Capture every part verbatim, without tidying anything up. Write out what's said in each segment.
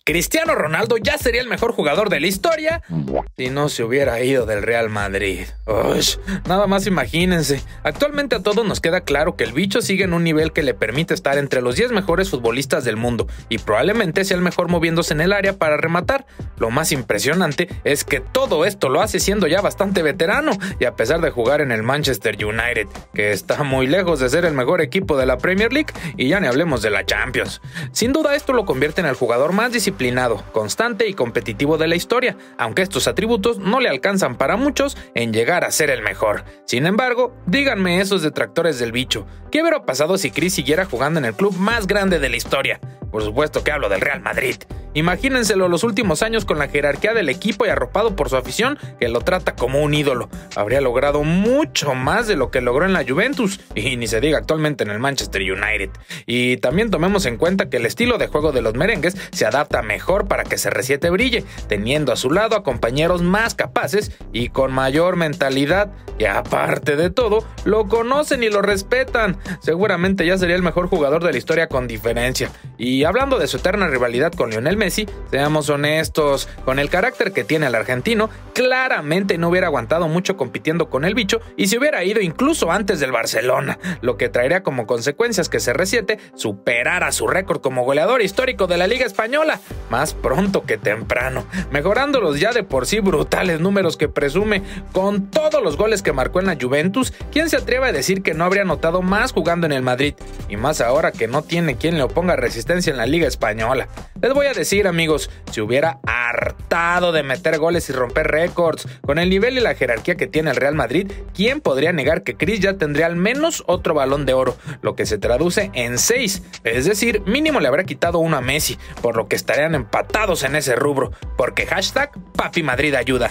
Cristiano Ronaldo ya sería el mejor jugador de la historia si no se hubiera ido del Real Madrid. Ush, nada más imagínense. Actualmente a todos nos queda claro que el bicho sigue en un nivel que le permite estar entre los diez mejores futbolistas del mundo y probablemente sea el mejor moviéndose en el área para rematar. Lo más impresionante es que todo esto lo hace siendo ya bastante veterano y a pesar de jugar en el Manchester United, que está muy lejos de ser el mejor equipo de la Premier League y ya ni hablemos de la Champions. Sin duda esto lo convierte en el jugador más disciplinado disciplinado, constante y competitivo de la historia, aunque estos atributos no le alcanzan para muchos en llegar a ser el mejor. Sin embargo, díganme esos detractores del bicho, ¿qué hubiera pasado si Chris siguiera jugando en el club más grande de la historia? Por supuesto que hablo del Real Madrid. Imagínenselo los últimos años con la jerarquía del equipo y arropado por su afición que lo trata como un ídolo. Habría logrado mucho más de lo que logró en la Juventus y ni se diga actualmente en el Manchester United. Y también tomemos en cuenta que el estilo de juego de los merengues se adapta mejor para que C R siete brille, teniendo a su lado a compañeros más capaces y con mayor mentalidad. Y aparte de todo, lo conocen y lo respetan. Seguramente ya sería el mejor jugador de la historia con diferencia. Y hablando de su eterna rivalidad con Lionel Messi, seamos honestos, con el carácter que tiene el argentino, claramente no hubiera aguantado mucho compitiendo con el bicho y se hubiera ido incluso antes del Barcelona, lo que traería como consecuencias que C R siete superara su récord como goleador histórico de la Liga Española, más pronto que temprano, mejorando los ya de por sí brutales números que presume con todos los goles que marcó en la Juventus. ¿Quién se atreve a decir que no habría anotado más jugando en el Madrid? Y más ahora que no tiene quien le oponga resistencia en la Liga Española. Les voy a decir, amigos, si hubiera hartado de meter goles y romper récords, con el nivel y la jerarquía que tiene el Real Madrid, ¿quién podría negar que Chris ya tendría al menos otro Balón de Oro? Lo que se traduce en seis, es decir, mínimo le habrá quitado uno a Messi, por lo que estarían empatados en ese rubro, porque hashtag Papi Madrid ayuda.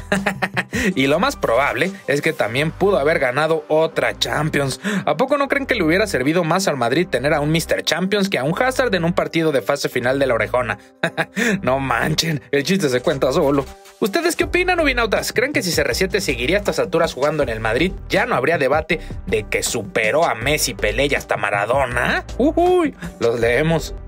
Y lo más probable es que también pudo haber ganado otra Champions. ¿A poco no creen que le hubiera servido más al Madrid tener a un míster Champions que a un Hazard en un partido de fase final de la orejona? No manchen, el chiste se cuenta solo. ¿Ustedes qué opinan, ubinautas? ¿Creen que si C R siete seguiría a estas alturas jugando en el Madrid, ya no habría debate de que superó a Messi, Pelé y hasta Maradona? Uy, los leemos.